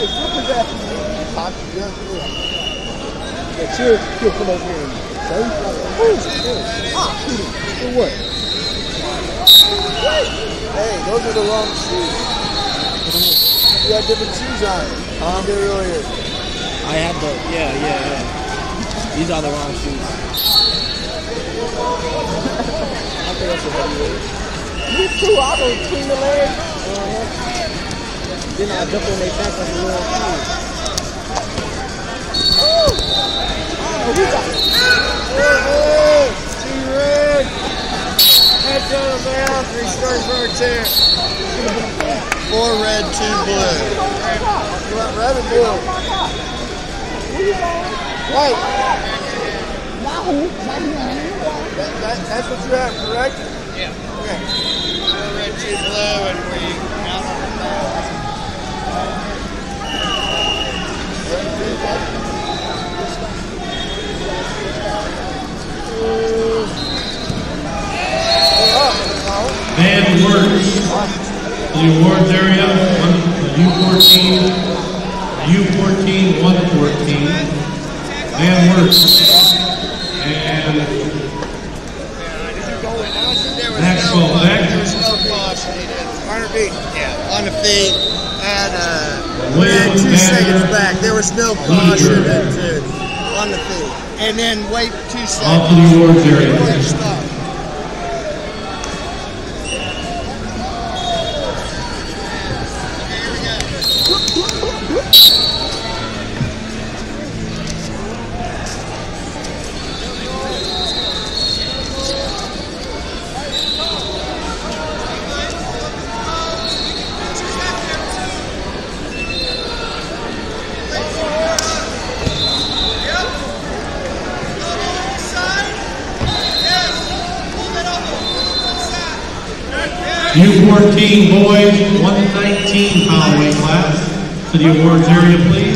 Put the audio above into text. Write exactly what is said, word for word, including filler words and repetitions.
Yeah, Chill, Chill come over here and say, ah, shoot him. For what? Hey, those are the wrong shoes. You got different shoes on. Um, they're earlier. I had the, yeah, yeah, yeah. These are the wrong shoes. I think that's a heavyweight. Me too, I go between the legs. Uh-huh. Then I jump on their back like a little kid. Oh, we got it. Hey, T-Red. Head down, man. Three strikes for our chair. Four red, two blue. You want red or blue? White. That, that, that's what you have, correct? Yeah. Okay. Four red, two blue, and we count from there. Van Wertz, the awards area, U fourteen, U fourteen, one fourteen. Van Wertz. And Maxwell Beck. There was no caution. He did. one hundred feet. Yeah, on the feet. And uh, we William had two Banner, seconds back. There was no caution Luger. into, on the feet. And then wait two seconds. Off to the awards area. Before you stop. U fourteen boys, one nineteen pound weight class. To the awards area, please.